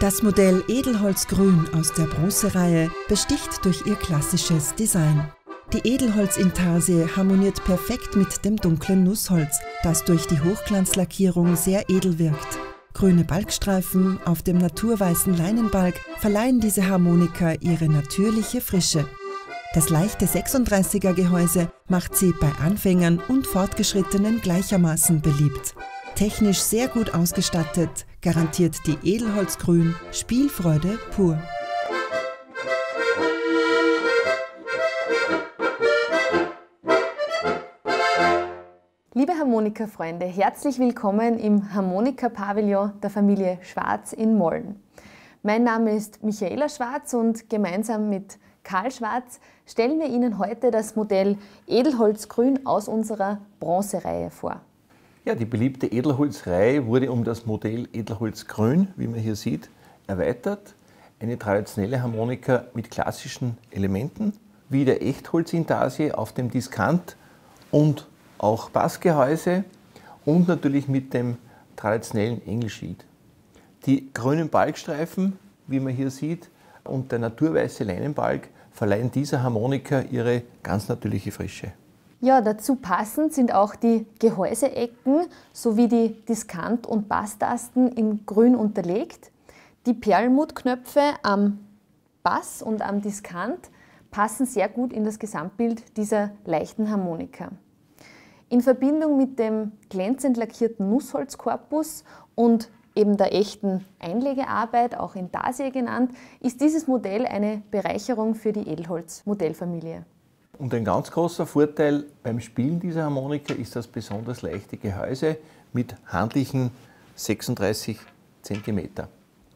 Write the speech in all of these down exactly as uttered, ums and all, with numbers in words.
Das Modell Edelholz-Grün aus der Bronzereihe besticht durch ihr klassisches Design. Die Edelholz-Intarsie harmoniert perfekt mit dem dunklen Nussholz, das durch die Hochglanzlackierung sehr edel wirkt. Grüne Balkstreifen auf dem naturweißen Leinenbalg verleihen diese Harmonika ihre natürliche Frische. Das leichte sechsunddreißiger Gehäuse macht sie bei Anfängern und Fortgeschrittenen gleichermaßen beliebt. Technisch sehr gut ausgestattet, garantiert die Edelholz-Grün Spielfreude pur. Liebe Harmonika-Freunde, herzlich willkommen im Harmonika-Pavillon der Familie Schwarz in Molln. Mein Name ist Michaela Schwarz und gemeinsam mit Karl Schwarz stellen wir Ihnen heute das Modell Edelholz-Grün aus unserer Bronzereihe vor. Ja, die beliebte Edelholzreihe wurde um das Modell Edelholz-Grün, wie man hier sieht, erweitert. Eine traditionelle Harmonika mit klassischen Elementen, wie der Echtholz-Intarsie auf dem Diskant und auch Bassgehäuse und natürlich mit dem traditionellen Engelschied. Die grünen Balkstreifen, wie man hier sieht, und der naturweiße Leinenbalg verleihen dieser Harmonika ihre ganz natürliche Frische. Ja, dazu passend sind auch die Gehäuseecken sowie die Diskant- und Basstasten in Grün unterlegt. Die Perlmuttknöpfe am Bass und am Diskant passen sehr gut in das Gesamtbild dieser leichten Harmonika. In Verbindung mit dem glänzend lackierten Nussholzkorpus und eben der echten Einlegearbeit, auch Intarsie genannt, ist dieses Modell eine Bereicherung für die Edelholz-Modellfamilie. Und ein ganz großer Vorteil beim Spielen dieser Harmonika ist das besonders leichte Gehäuse mit handlichen sechsunddreißig Zentimeter.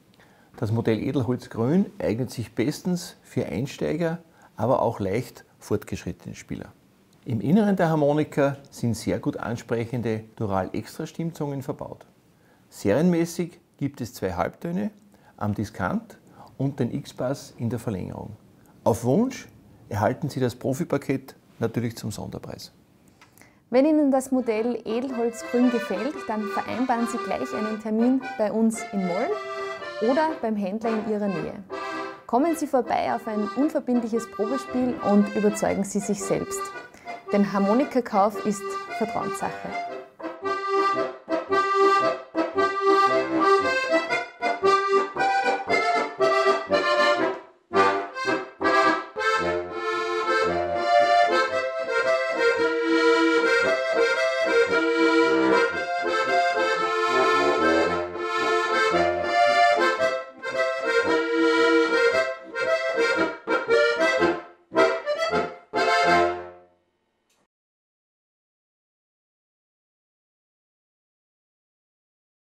Das Modell Edelholz-Grün eignet sich bestens für Einsteiger, aber auch leicht fortgeschrittene Spieler. Im Inneren der Harmonika sind sehr gut ansprechende Dural-Extra-Stimmzungen verbaut. Serienmäßig gibt es zwei Halbtöne am Diskant und den X-Bass in der Verlängerung. Auf Wunsch erhalten Sie das Profi-Paket natürlich zum Sonderpreis. Wenn Ihnen das Modell Edelholz-Grün gefällt, dann vereinbaren Sie gleich einen Termin bei uns in Molln oder beim Händler in Ihrer Nähe. Kommen Sie vorbei auf ein unverbindliches Probespiel und überzeugen Sie sich selbst. Denn Harmonikakauf ist Vertrauenssache.